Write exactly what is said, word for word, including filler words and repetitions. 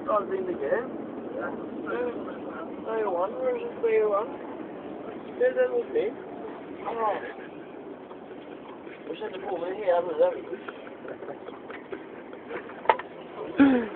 I've been the game. Yeah. Player one, where's the player one? Stay there with me. Oh. Jag kände på mig hela tiden.